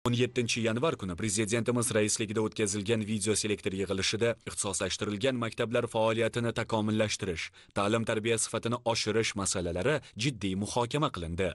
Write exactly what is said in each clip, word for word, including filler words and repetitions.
o'n yettinchi yanvar kuni Prezidentimiz raisligida o'tkazilgan video selektor yig'ilishida ixtisoslashtirilgan maktablar faoliyatini takomillashtirish, ta'lim-tarbiya sifatini oshirish masalalari jiddiy muhokama qilindi.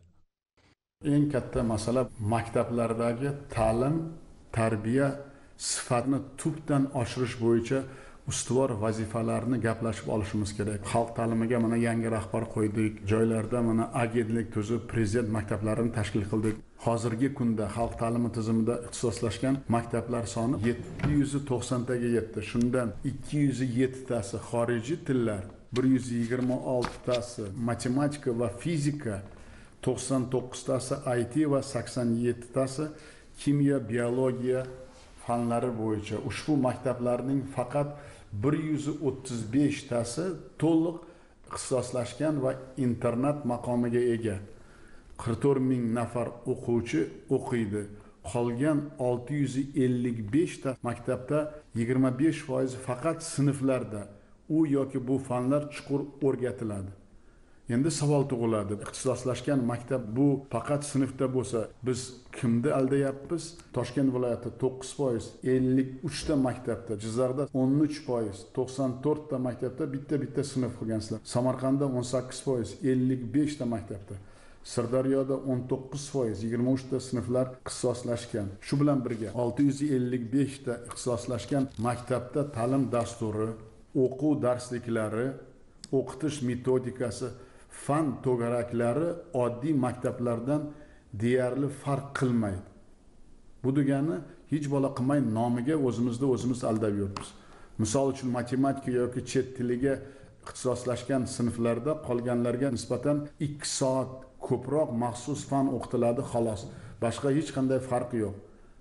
Eng katta masala maktablardagi ta'lim, tarbiya sifatini tubdan oshirish bo'yicha ustuvor vazifalarni gaplashib olishimiz kerak. Xalq ta'limiga mana yangi rahbar qo'ydik. Joylarda mana agentlik tuzib, prezident maktablarini tashkil qildik. Hozirgi kunda xalq ta'limi tizimida ixtisoslashgan maktablar soni yetti yuz to'qson taga yetdi. Shundan ikki yuz yetti tasi xorijiy tillar, bir yuz yigirma olti tasi matematika va fizika, to'qson to'qqiz tasi I T va sakson yetti tasi kimyo, biologiya fanlari bo'yicha. Ushbu maktablarning faqat bir yuz o'ttiz besh tasi to'liq ixtisoslashgan va internat maqomiga ega. qirq to'rt ming nafar o'quvchi o'qiydi. Qolgan olti yuz ellik besh ta maktabda yigirma besh foiz faqat sinflarda u yoki bu fanlar chuqur o'rgatiladi. Endi savol tug'iladi. Ixtisoslashgan maktab bu faqat sinfda bo'lsa, biz kimni aldayapmiz? Toshkent viloyati to'qqiz foiz, ellik uch ta maktabda, Jizzaxda o'n uch foiz, to'qson to'rt ta maktabda bitta-bitta sinf qilgansizlar. Samarqandda o'n sakkiz foiz, ellik besh ta maktabda. Sirdaryoda o'n to'qqiz foiz, yigirma uch ta sinflar ixtisoslashgan. Shu bilan birga olti yuz ellik besh ta ixtisoslashgan maktabda ta'lim dasturi, o'quv darsliklari, o'qitish metodikasi, fan to'garaklari oddiy maktablardan deyarli farq qilmaydi. Bu degani hech bola qilmay nomiga o'zimizda o'zimiz aldab yuribmiz. Misol uchun matematika yoki chet tiliga ixtisoslashgan sinflarda qolganlarga nisbatan ikki soat ko'proq maxsus fan o'qitiladi xolos. Boshqa hech qanday farqi yo'q.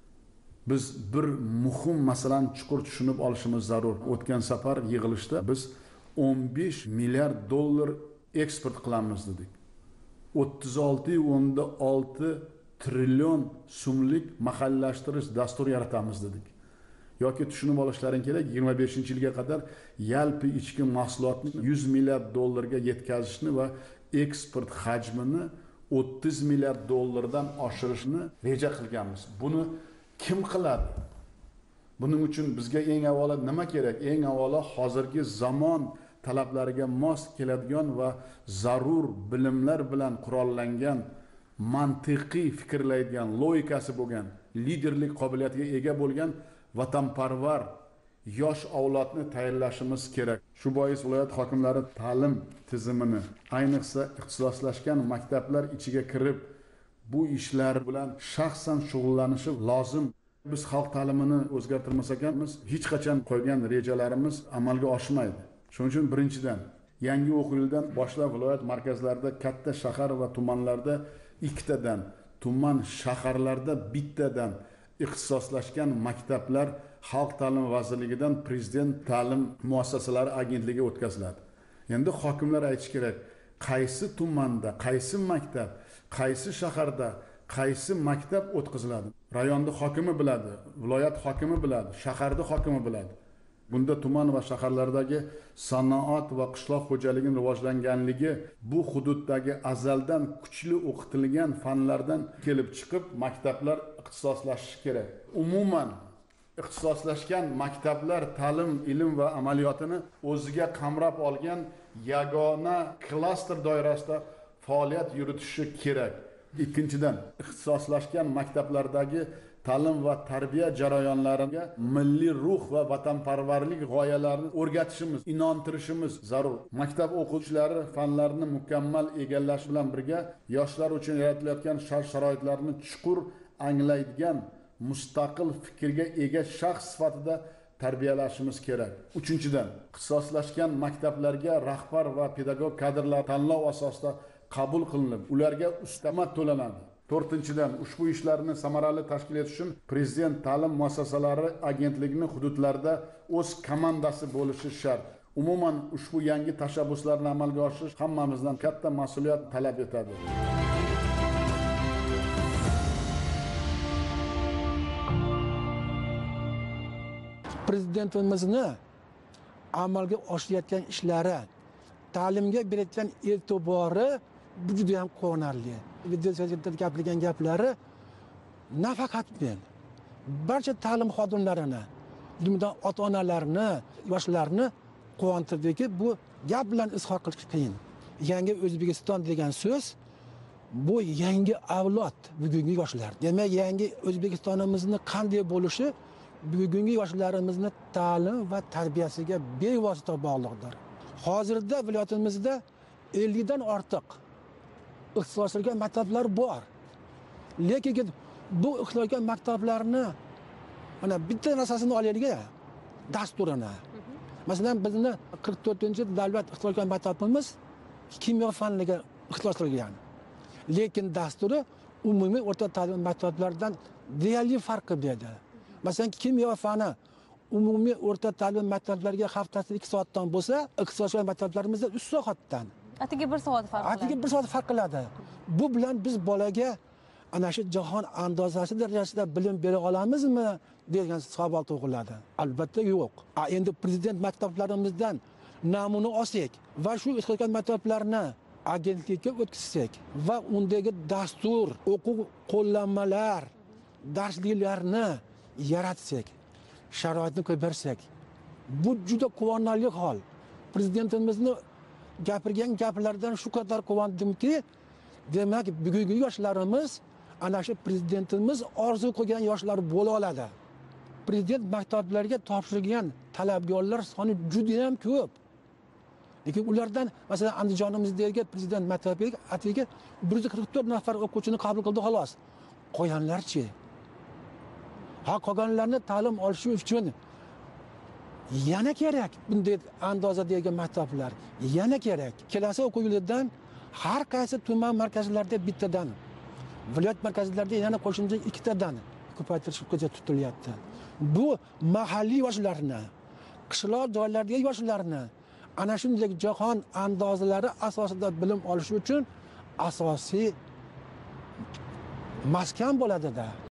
Biz bir muhim masalani chuqur tushunib olishimiz zarur. O'tgan safar yig'ilishda biz o'n besh milliard dollar eksport qilamiz dedik. o'ttiz olti o'nda olti trillion so'mlik mahalliylashtirish dasturi yaratamiz dedik. Yoki tushunib olishlaring kerak, yigirma beshinchi yilga qadar yalpi ichki mahsulotni yuz milliard dollarga yetkazishni va eksport hajmini o'ttiz milliard dollardan oshirishni reja qilganmiz. Buni kim qiladi? Buning uchun bizga eng avvalo nima kerak? Eng avvalo hozirgi zamon talablariga mos keladigan va zarur bilimlar bilan qurollangan, mantiqiy fikrlaydigan, logikasi bo'lgan, liderlik qobiliyatiga ega bo'lgan vatanparvar yosh avlodni tayyorlashimiz kerak. Shu bois viloyat hokimlari ta'lim tizimini, ayniqsa ixtisoslashgan maktablar ichiga kirib, bu ishlar bilan shaxsan shug'ullanishi lozim. Biz xalq ta'limini o'zgartirmas ekanmiz, hech qachon qo'ygan rejalarimiz amalga oshmaydi. Shuning uchun birinchidan yangi o'quv yilidan boshlab viloyat markazlarida, katta shahar va tumanlarda ikkitadan, tuman shaharlarda bittadan ixtisoslashgan maktablar Xalq ta'limi vazirligidan Prezident ta'lim muassasalari agentligiga o'tkaziladi. Endi hokimlar aytish kerak, qaysi tumanda, qaysi maktab, qaysi shaharda, qaysi maktab o'tkaziladi. Rayonda hokimi biladi, viloyat hokimi biladi, shaharda hokimi biladi. Bunda tuman va shaharlardagi sanoat va qishloq xo'jaligining rivojlanganligi bu hududdagi azaldan kuchli o'qitilgan fanlardan kelib chiqib maktablar ixtisoslashishi kerak. Umuman ixtisoslashgan maktablar ta'lim, ilm va amaliyotini o'ziga qamrab olgan yagona klaster doirasida faoliyat yuritishi kerak. Ikkinchidan, ixtisoslashgan maktablardagi ta'lim va tarbiya jarayonlariga milliy ruh va vatanparvarlik g'oyalarini o'rgatishimiz, inontirishimiz zarur. Maktab o'quvchilari fanlarni mukammal egallash bilan birga yoshlar uchun yaratilayotgan shart-sharoitlarni chuqur anglaydigan, mustaqil fikrga ega shaxs sifatida tarbiyalashimiz kerak. Uchinchidan, ixtisoslashgan maktablarga rahbar va pedagog kadrlar tanlov asosida qabul qilinib, ularga ustama to'lanadi. To'rtinchidan, ushbu ishlarni samarali tashkil etish uchun Prezident ta'lim muassasalari agentligining hududlarda o'z komandasi bo'lishi shart. Umuman ushbu yangi tashabbuslarni amalga oshirish hammamizdan katta mas'uliyat talab etadi. Prezidentimizni amalga oshirayotgan ishlari, ta'limga berayotgan e'tibori bu juda ham quvonarli. Video selektorda gapirgan gaplari nafaqat men, barcha ta'lim xodimlarini, jumladan ota-onalarni, yoshlarni quvontirdiki, bu gap bilan izhor qilish qiyin. Yangi O'zbekiston degan so'z bu yangi avlod, bugungi yoshlar. Demak, yangi O'zbekistonimizni qanday bo'lishi bugungi yoshlarimizni ta'lim va tarbiyasiga bevosita bog'liqdir. Hozirda viloyatimizda ellik dan ortiq ixtisoslashtirilgan maktablar bor. Lekin bu ixtisoslashtirilgan maktablarni mana bitta narsasini olaylik, dasturini. Masalan, bizni qirq to'rtinchi davlat ixtisoslashtirilgan maktabimiz kimyo fanliga ixtisoslashtirilgan. Lekin dasturi umumiy o'rta ta'lim maktablaridan deyarli farqi berdi. Masalan, kimyo fani umumiy o'rta ta'lim maktablariga haftasiga ikki soatdan bo'lsa, ixtisoslashtirilgan maktablarimizda uch soatdan. Atigi bir soat farq qiladi. Atigi bir soat farq qiladi. Bu bilan biz bolaga ana shu jahon andozasi darajasida bilim bera olamizmi degan savol tug'iladi. Albatta yo'q. A endi prezident maktablarimizdan namuna olsak va shu ixtisoslashtirilgan maktablarni agentlikka o'tkazsak va undagi dastur, o'quv qo'llanmalar, darsliklarni yaratsak, sharoitni ko'paytirsak, bu juda quvonarli hol. Prezidentimizni gapirgan gaplardan shu qadar quvondimki, demak, bugungi yoshlarimiz ana shu prezidentimiz orzu qilgan yoshlar bo'la oladi. Prezident maktablariga topshirilgan talabgorlar soni juda ham ko'p. Lekin ulardan masalan Andijonimizdagi prezident maktabiga atigi bir yuz qirq to'rt nafar o'quvchini qabul qildi xolos. Qolganlarchi? Ha, qolganlarni ta'lim olishi uchun yana kerak bunday andozadagi maktablar. Yana kerak. Kelasi o'quv yilidan har qaysi tuman markazlarida bittadan, viloyat markazlarida yana qo'shimcha ikkitadan ko'paytirish ko'zda tutilyapti. Bu mahalliy yoshlarni, qishloq joylardagi yoshlarni ana shunday jahon andozalari asosida bilim olish uchun asosiy maskan bo'ladi-da.